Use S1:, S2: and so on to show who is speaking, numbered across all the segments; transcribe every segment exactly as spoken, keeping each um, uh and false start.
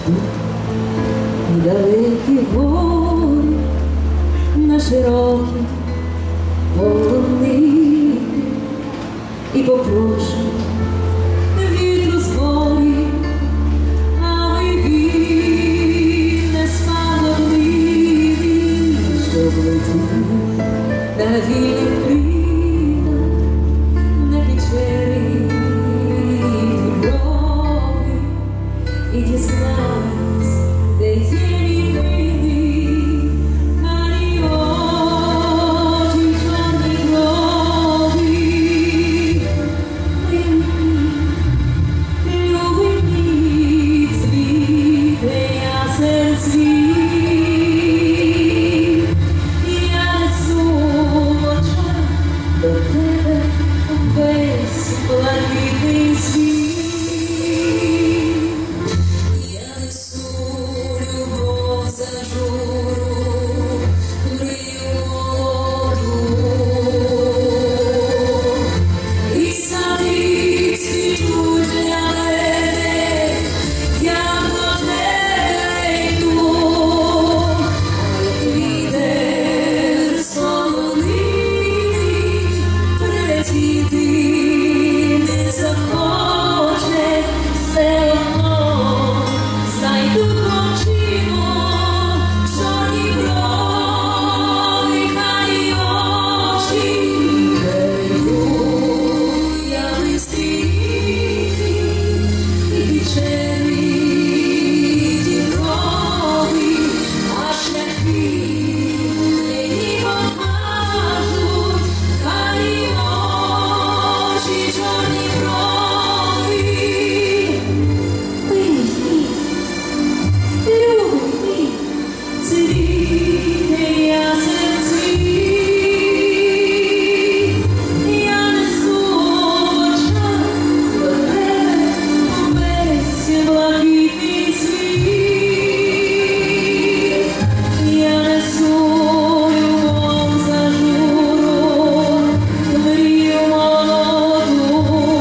S1: піду в далекі гори, на широкі полонини і попрошу вітру з морі, аби він не спалив, щоб летів на вільних крилах, на печері брови, і дізнаюсь, де є мій милий, карі очі чорні брови. Любий мій цвіте ясен цвіт, я несу в очах до тебе весь блакитний світ. Я несу любов за журу, мрію молоду, і сади цвітуть для мене, я до тебе йду, як вітер з полонини, прилетіти не захоче, все одно знайду кончину, чорні брови, карі очі, перейду я вистріти, і печері діброви, а шляхи мені покажуть, карі очі, чорні брови. Милий мій, любий мій, цвіте ясен цвіт, я несу в очах до тебе весь блакитний світ. Я несу любов за журу, мрію молоду,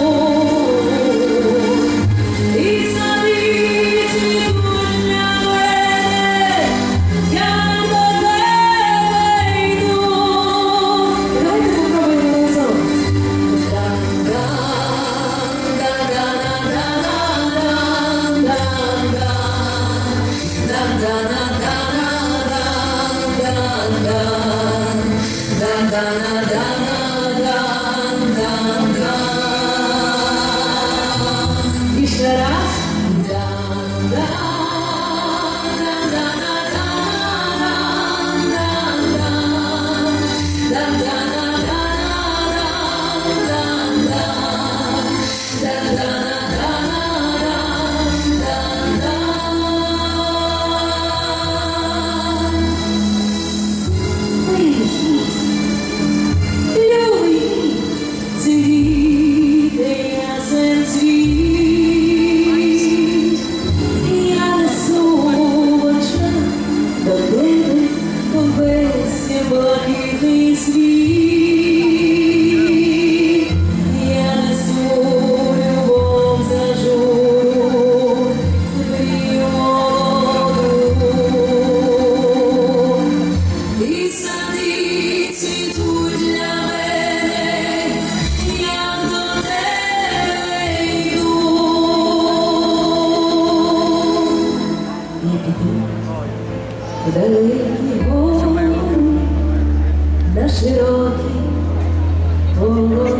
S1: і сади цвітуть для мене, я до тебе йду. Давайте попробуємо разом. І ще раз. Любий мій, цвіте ясен цвіт, я несу в очах до тебе весь блакитний світ. Я несу любов за журу, мрію молоду, і сади цвітуть для мене, я до тебе йду. Я піду в далекі гори, на широкі полонини